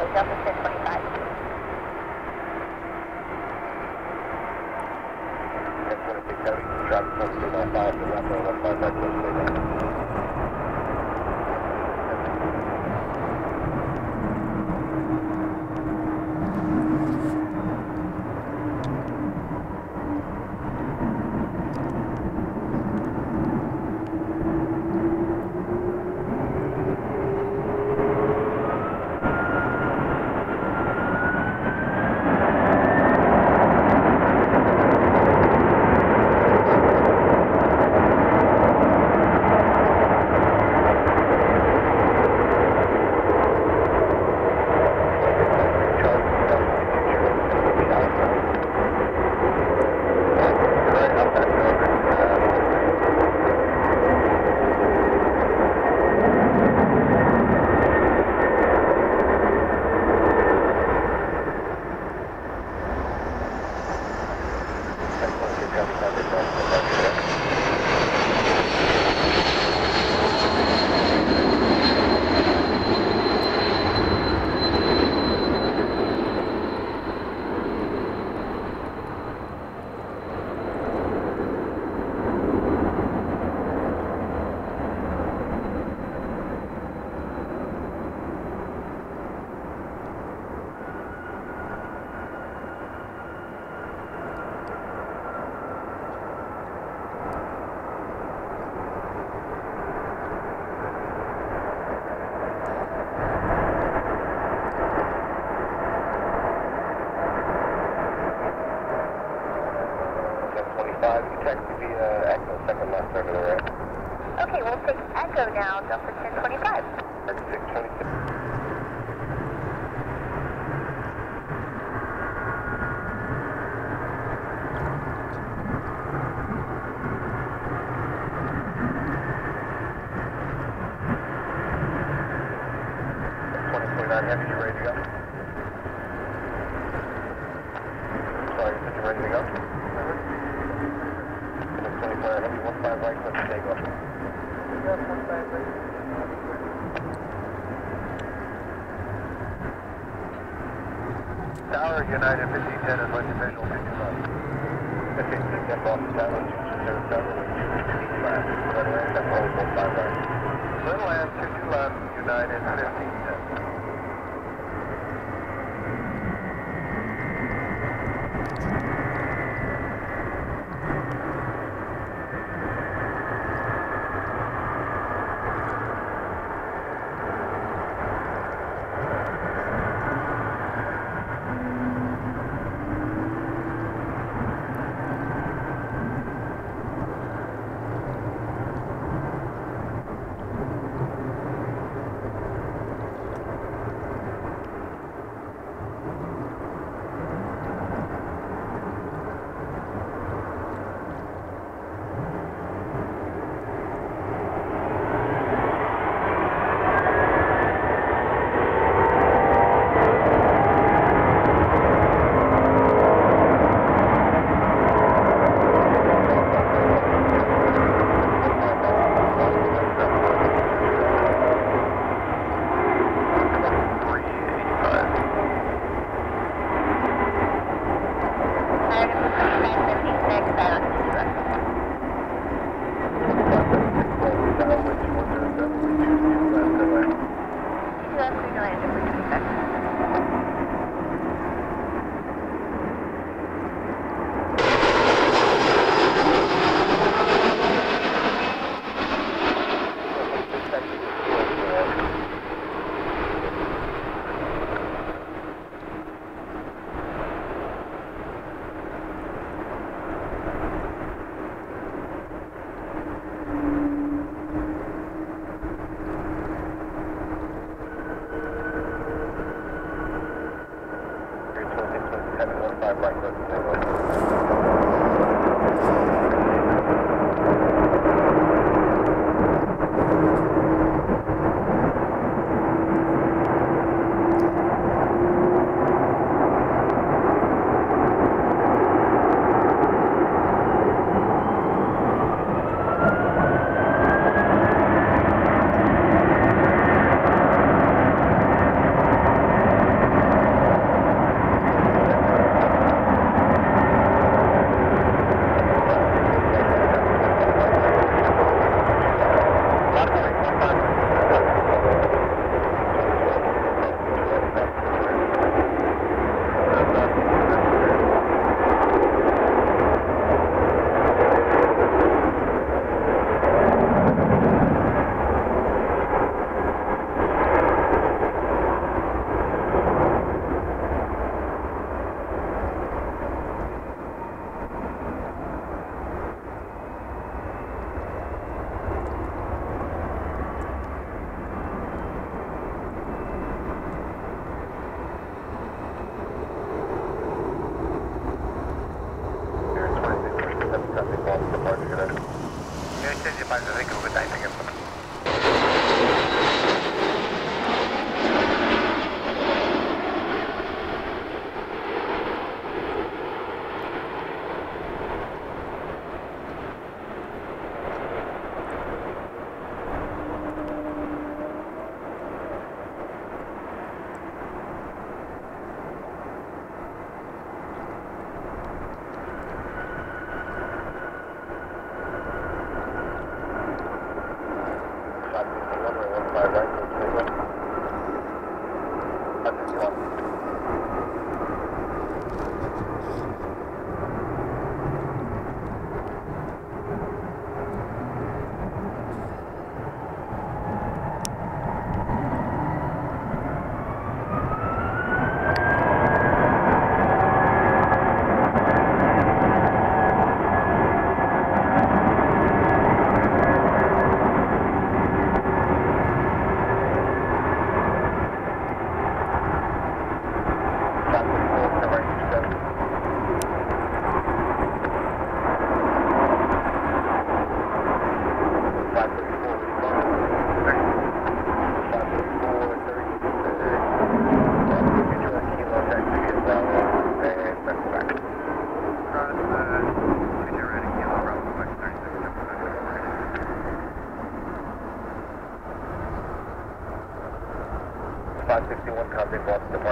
Delta 1025. 1026 Heavy, traffic 2395 to Raptor 155 close to down. Okay, we'll take Echo now, Delta 1025. 3626. Heavy, you ready to go? Sorry, you said you're ready to go? 24 Heavy, 15 right, let's take off. Tower, United 1510 is looking visual 55. 15, step off the tower, 207, left. Red land, step hold, 15 right. Red land, 22 left, United 1510.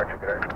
departure, Gary.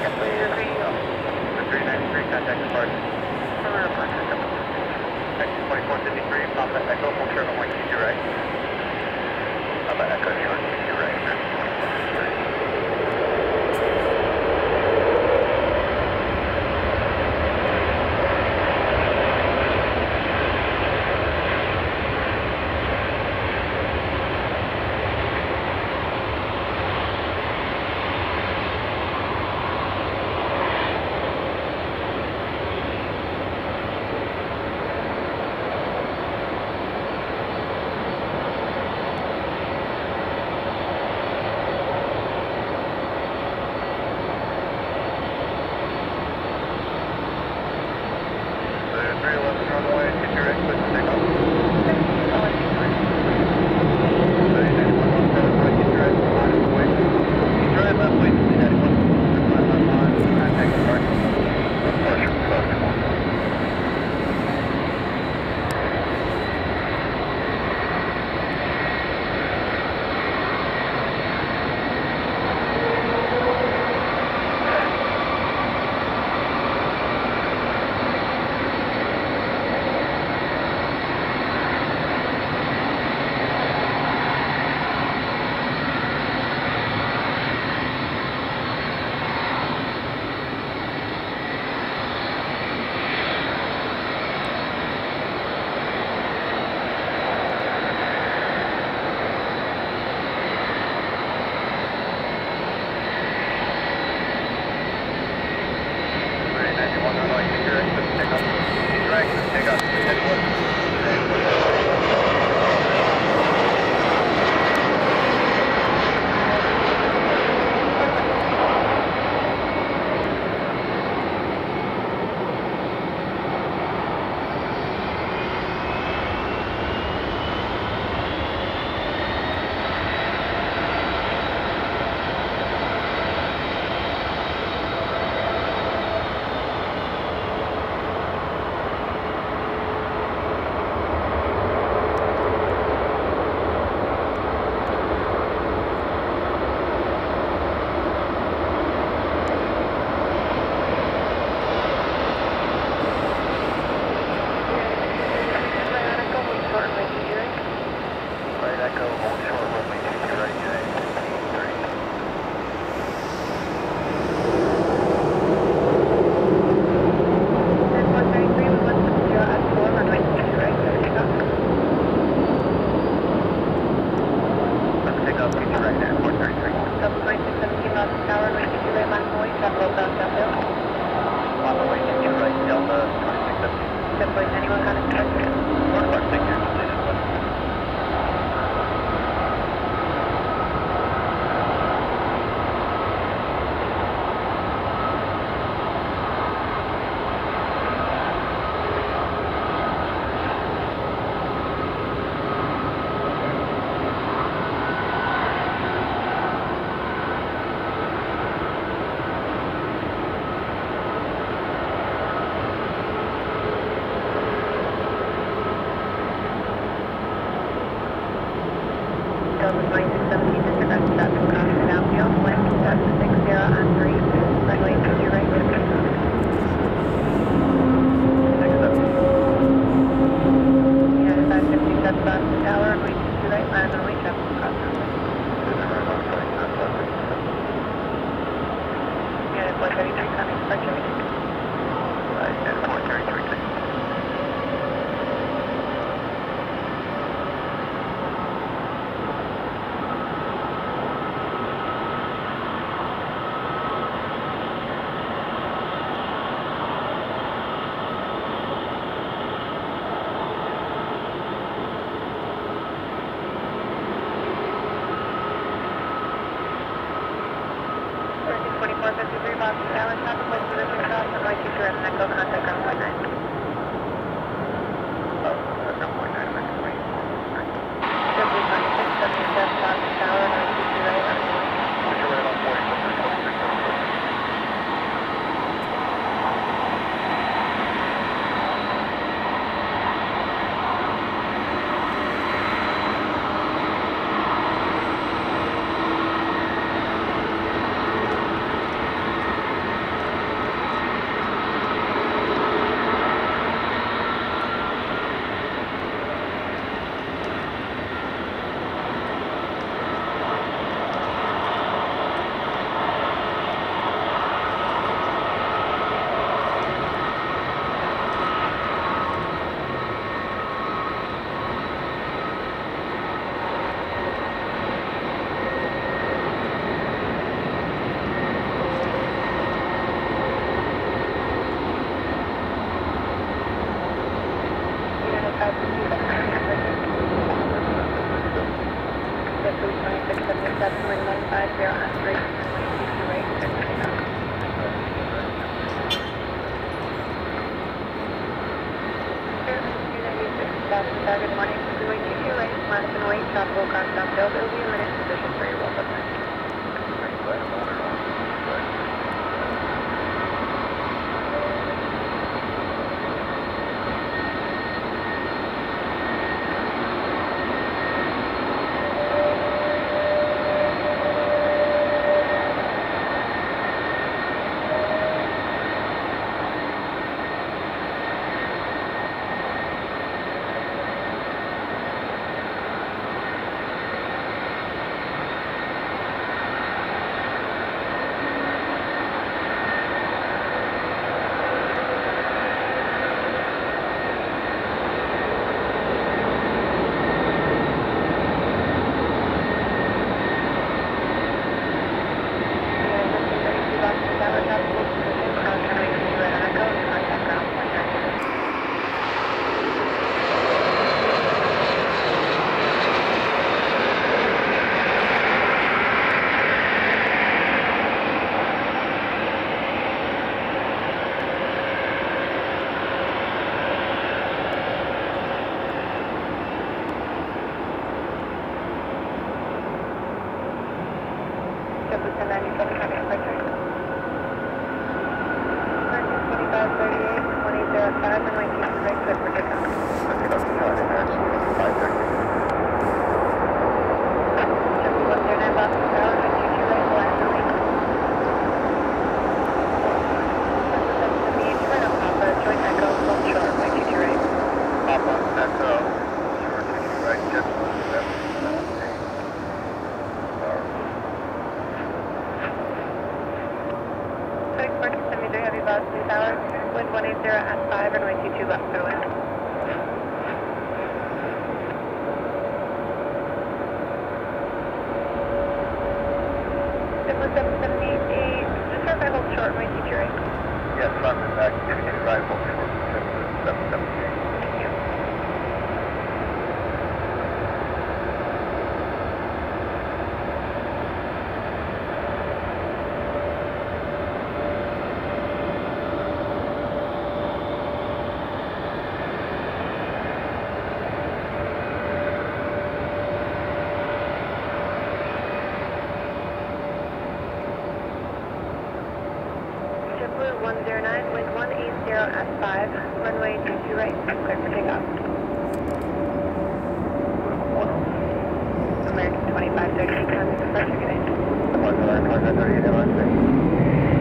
Contact departure. For departure, 2453, Papa Echo, full turn 122 right. Papa Echo, short 22 right, sir. 2453. wind 150 at 3, right, good morning. Freeway 22 right, last and wait, tropical cross downhill. There will be a minute position for your welcome. Wind 180 at 5 and 122 left for wind. It was 778, just start by hold short, my teacher, right? Yes, front and back, indicated right, hold short, 778. Thank you. JetBlue 109, wind 180 at 5, runway 22 right, clear for takeoff. American 2538, contact departure, good day. 2538, LSA.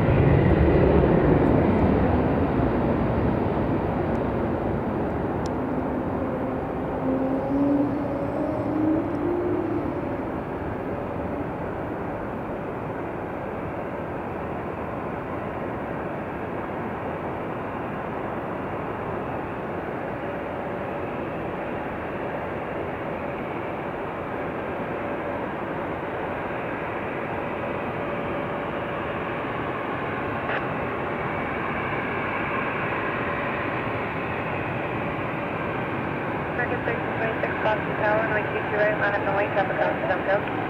American 1326, Boston Tower, runway 22 right, line up and wait, traffic cross, downhill.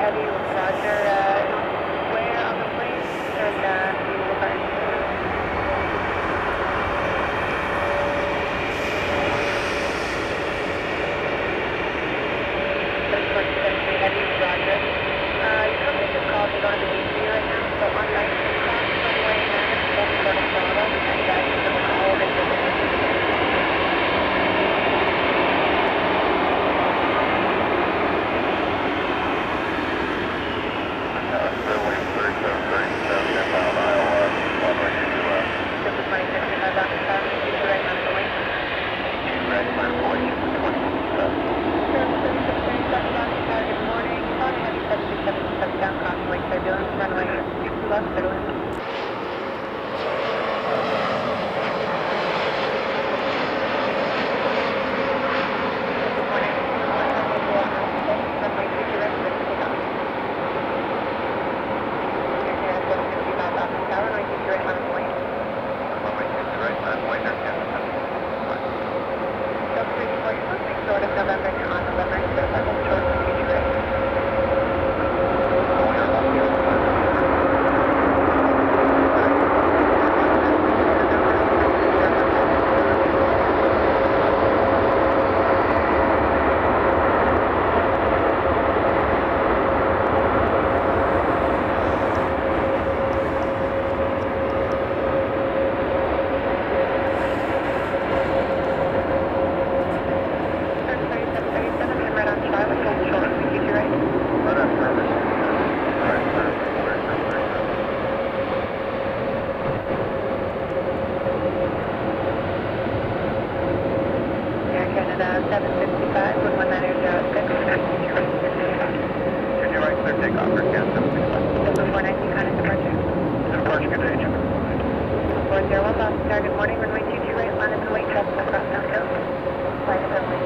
Heavy, roger. Where on the plane and you will depart. Heavy, roger. Your company just called. You don't have a DC right now, so on license cross runway 9 at 7 Bravo, and you can call and Good morning, runway 22 right, line up and wait, traffic across downhill. Line up and wait,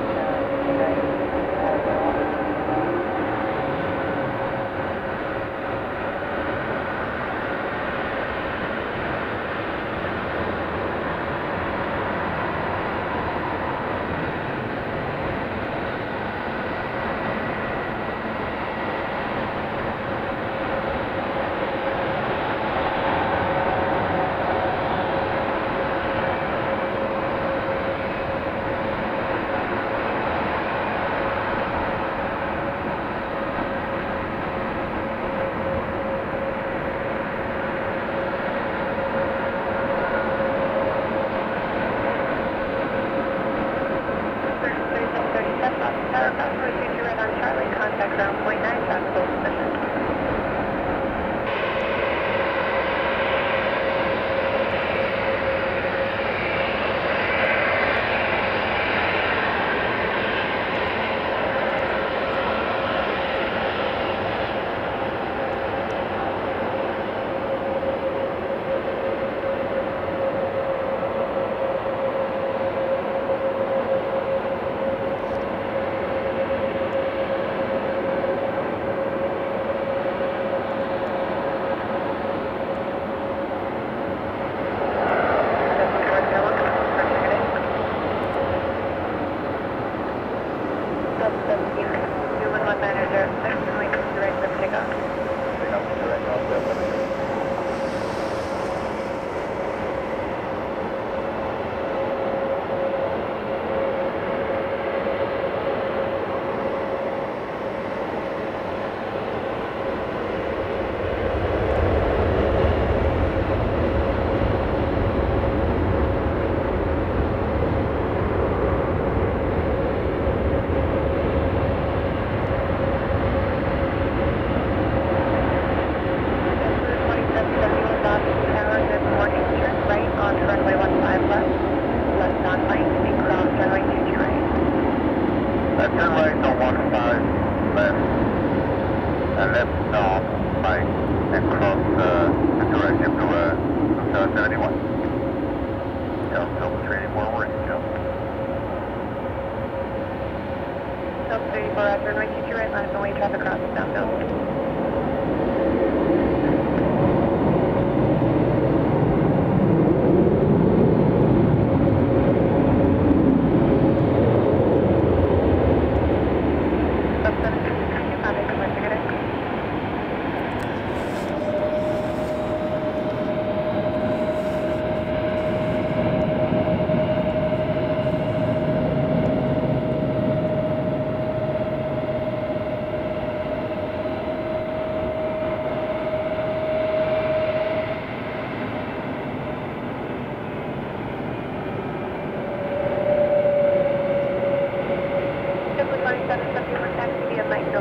contact ground point 9, traffic full position.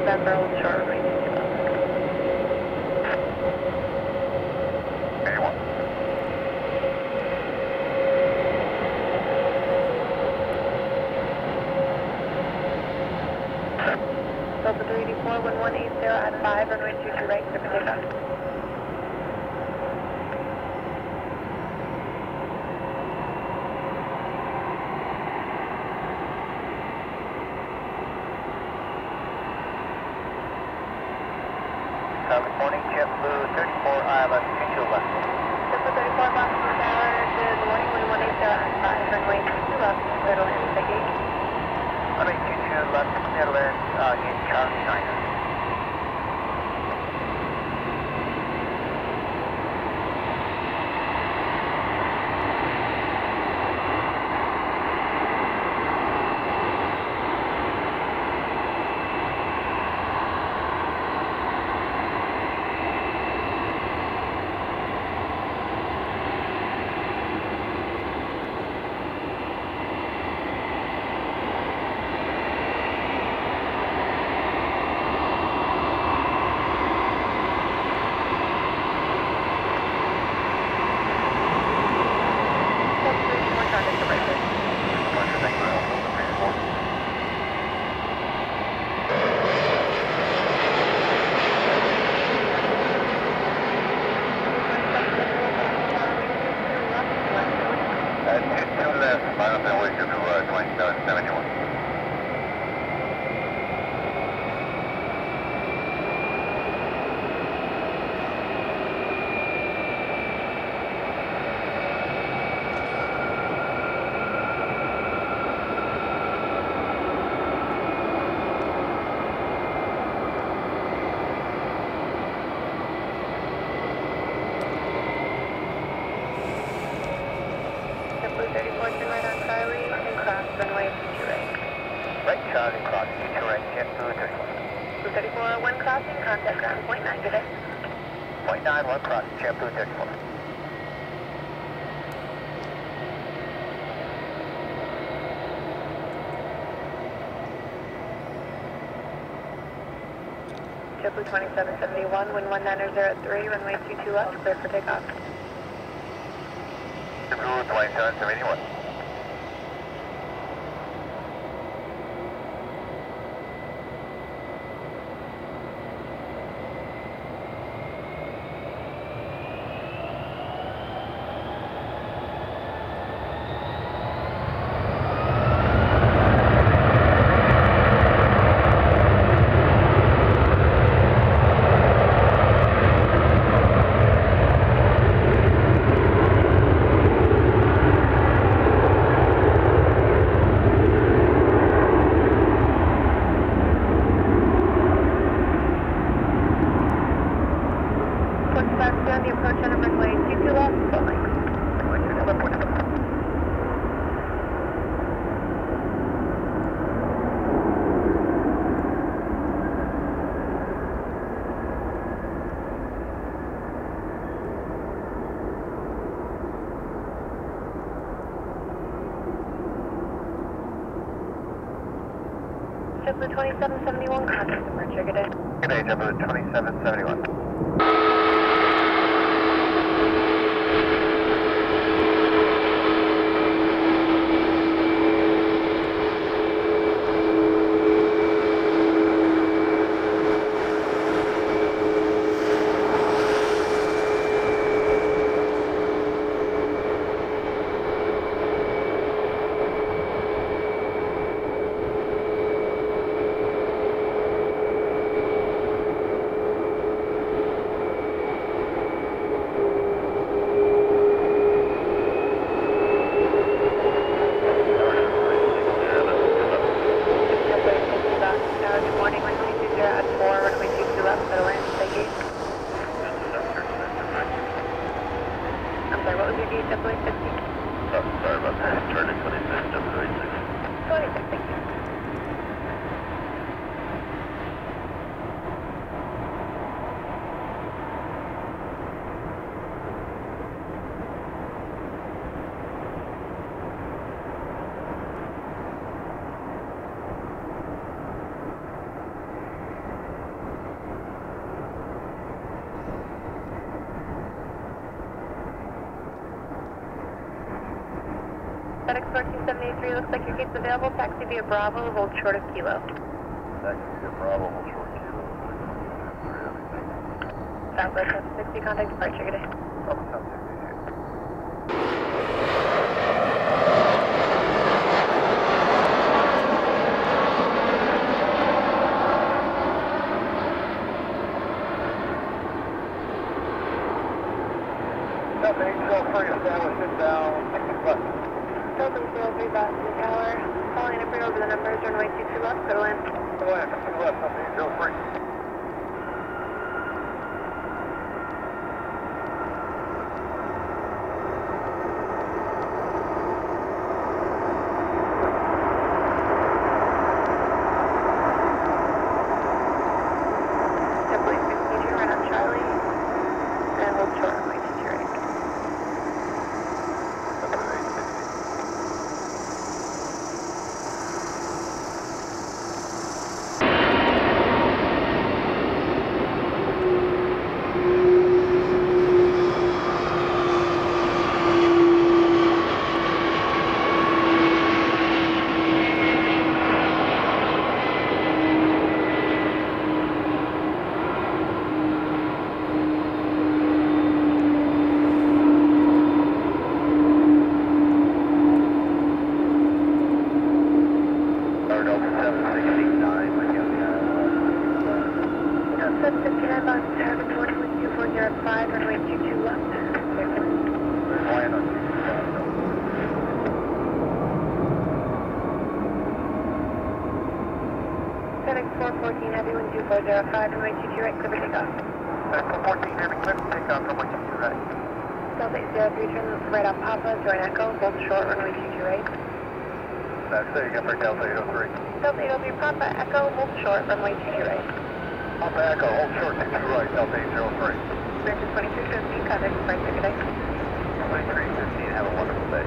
November, hold short, runway 22 left. 81. Delta 384, 1180 at 5, runway 22 right, clear for takeoff. Morning, JetBlue 34, ILS 22 left. JetBlue 34, Boston Tower, good morning, 1180 at 5, runway 22 left, clear to land, take 8. Runway 22 left, clear to land in Charlie, China. JetBlue 34, turn right on Charlie and cross runway 22 right. Right, Charlie, cross 22 right, JetBlue 34. Blue 34, 1 crossing, contact ground point 9, good day. Point 9, 1 cross, JetBlue 34. JetBlue 2771, wind 190 at 3, runway 22 left, clear for takeoff. JetBlue 2771. On the approach on runway 22 left, full length. JetBlue 2771, contact departure, good day. Good day, JetBlue 2771. JetBlue 50. Oh, sorry about that. Turning 26, JetBlue 86. 26, thank you. FedEx 1473, looks like your gate's available. Taxi via Bravo, hold short of Kilo. Taxi via Bravo, hold short Kilo. Southwest 760, contact departure, good day. Southwest 760. Delta 803, established inbound, 60 left. Delta 03, Boston Tower. Calling up over the numbers, runway 22 left, go to land. Go ahead, 2 left, Delta 803. FedEx 414 Heavy, wind 2405, runway 22 right, clear for takeoff. FedEx 414 Heavy, clear for takeoff, runway 22 right. Delta 803, turn right off Papa, join Echo, hold short, runway 22 right. Say again for Delta 803. Delta 803, Papa, Echo, hold short, runway 22 right. Papa Echo, hold short, 22 right, Delta 803. American 2315, contact departure, good day. 2315, have a wonderful day.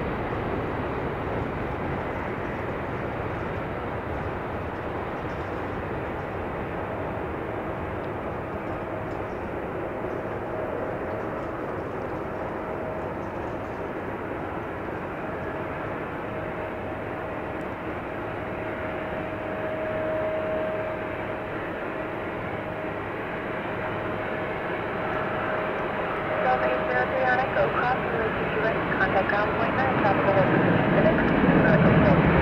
Delta 803 on Echo, cross runway 22 right, contact ground point 9, tropical hold position, good day.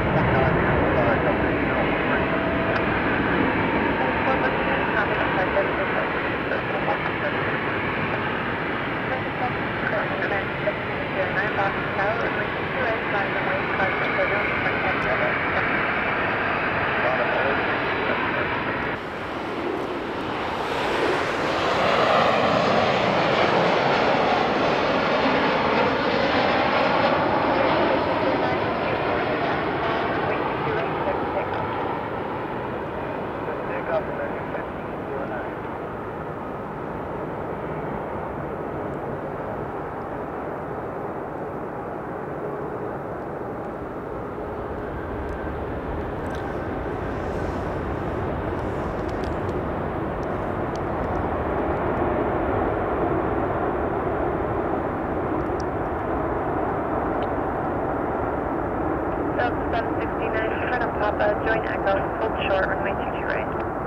Delta 769, front of Papa, join Echo, hold short, runway 22 right.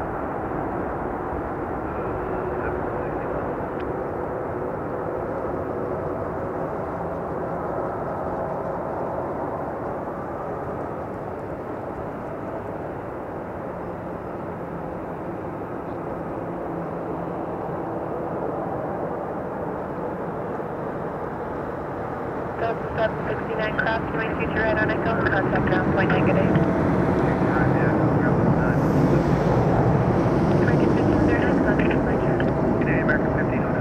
Delta 769, cross runway 22 right on Echo, contact ground point negative. American 1509, contact departure. Canadian American 1509.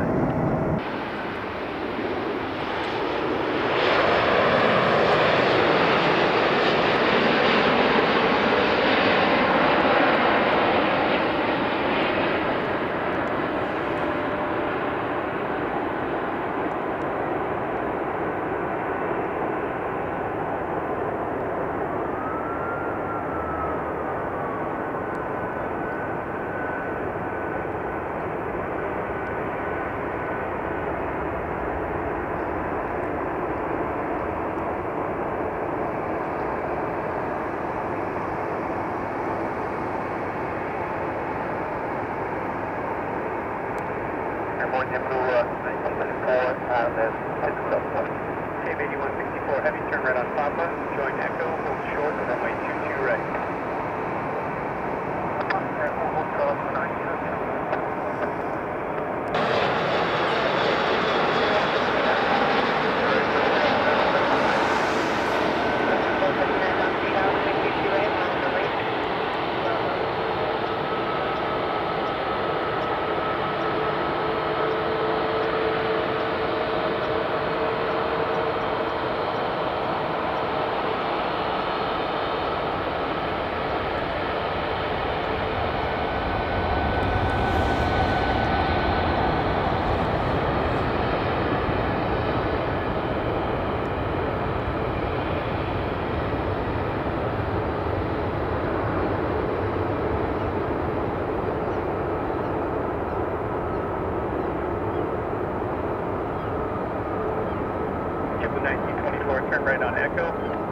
going into 164 and then hit the subplane. Cave 8164, heavy turn right on Papa, join Echo, hold short, runway 22 right. Hold short, 9. Turn right on Echo.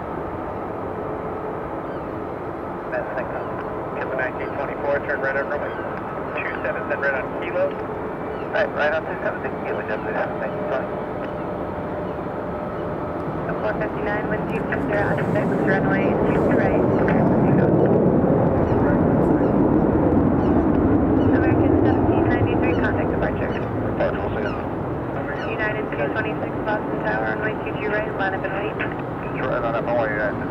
Kipper 1924, turn right on runway 27, then right on Kilo. Right on 27, Kilo, just thank you, Tony. 459, wind 260 runway 22 right. American 1793, contact departure. Departure, we'll see you. United 226, Boston Tower, runway 22 right, line up and wait. Right on up, how are you guys?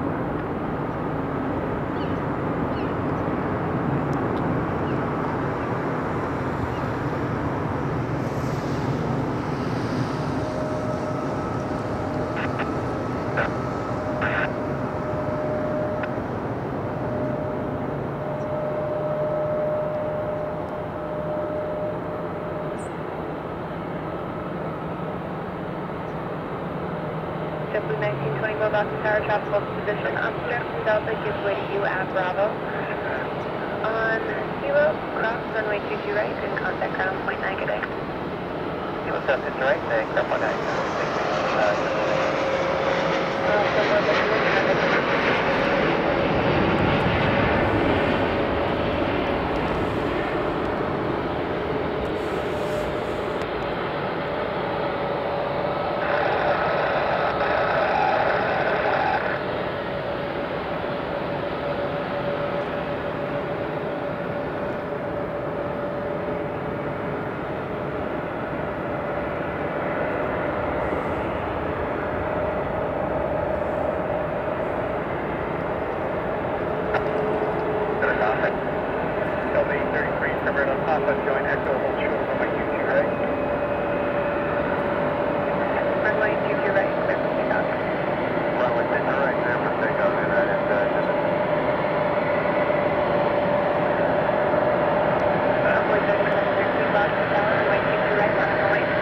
JetBlue 1924, Boston Tower, tropical position, Amsterdam, Delta gives way to you at Bravo. On Kilo, cross runway 22 right, and contact ground point 9 good day. Kilo 7 right, ground point 9. Delta 833, turn right on Papa, join Echo, hold short, runway 22 right. Runway 22 right, clear for takeoff. Runway 22 right, clear for takeoff, United. Runway 22 Boston Tower, runway 22 right, line up and wait.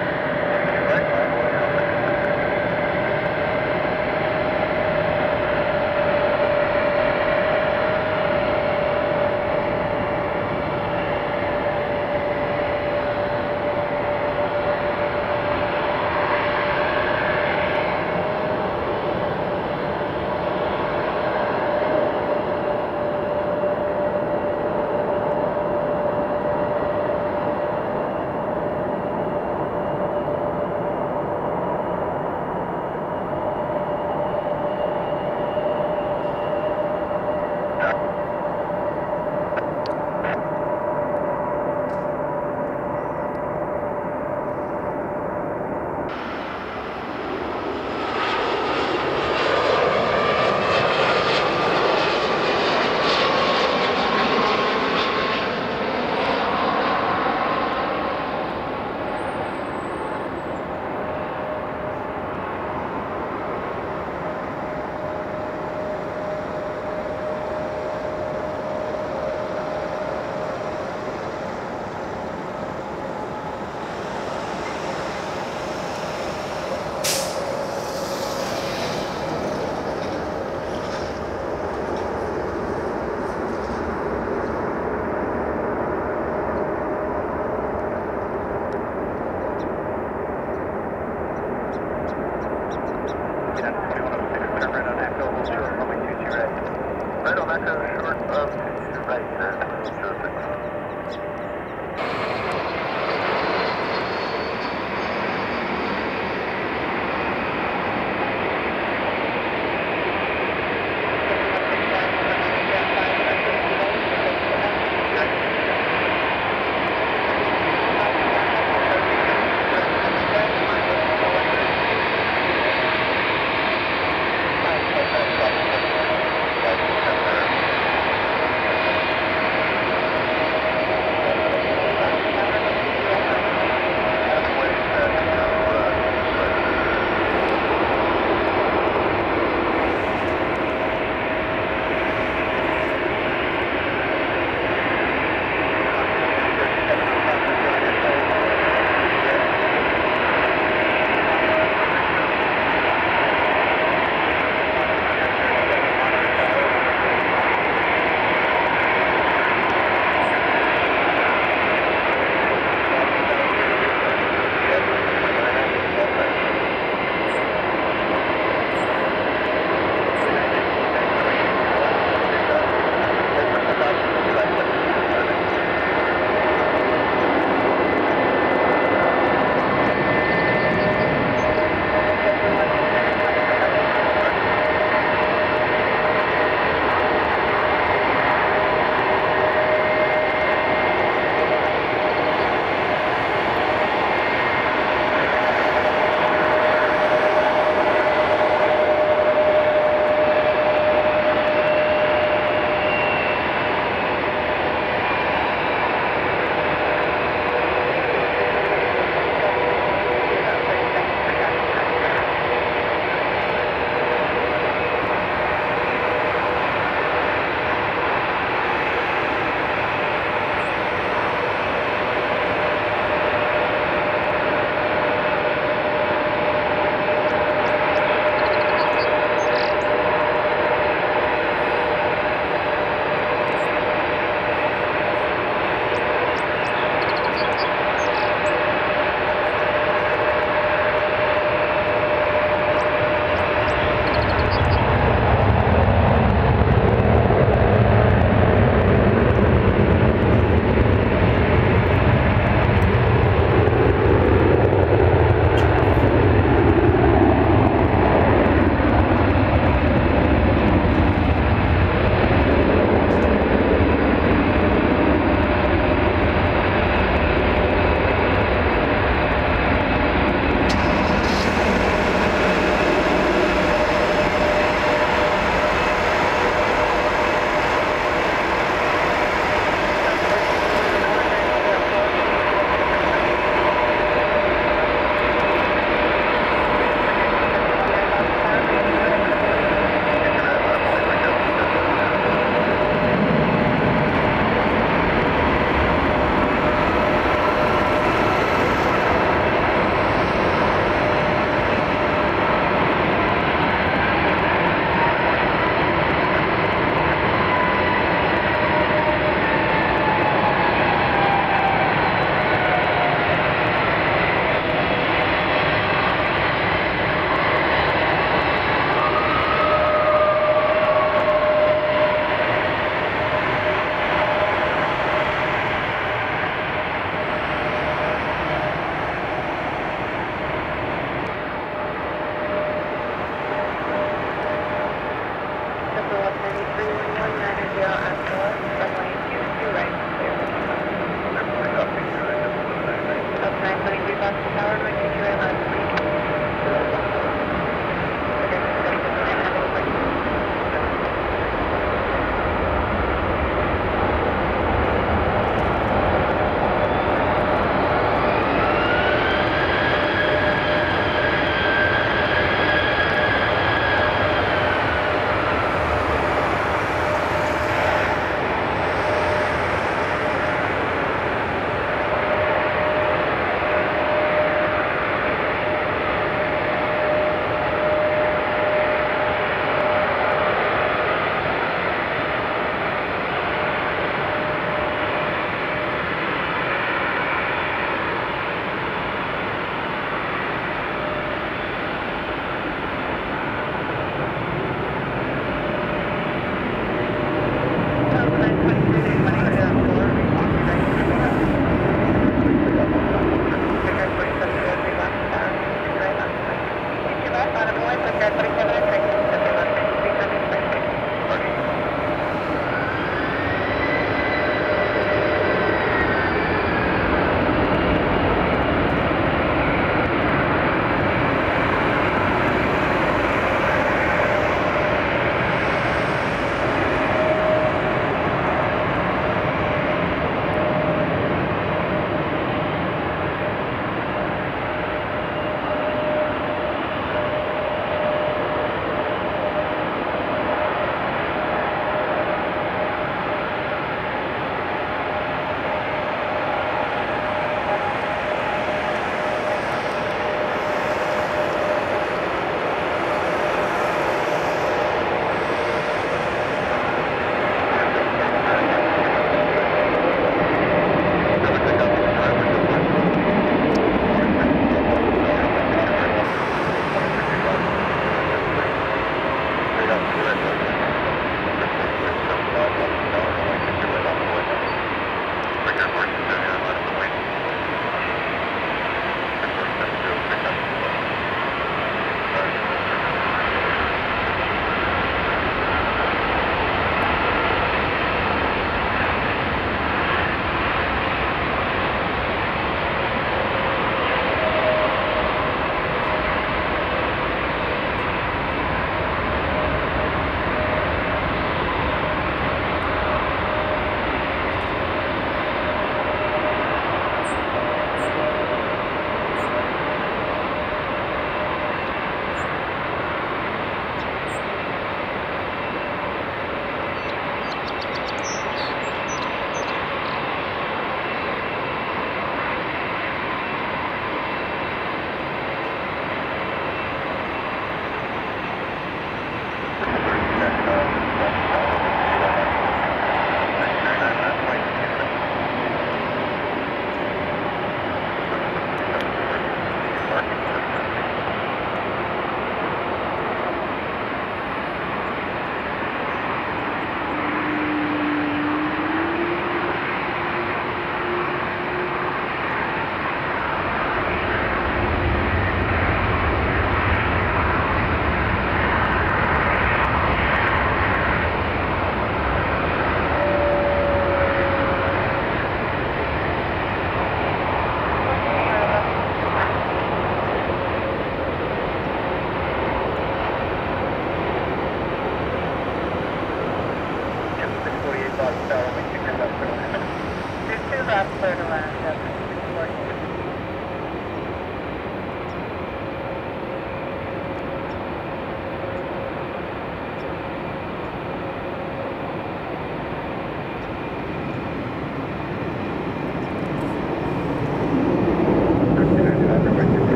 aircraft clear to land at 640.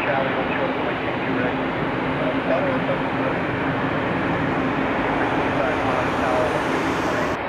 Charlie, hold short, runway 22 right. Tower, 65 miles, Tower, 128.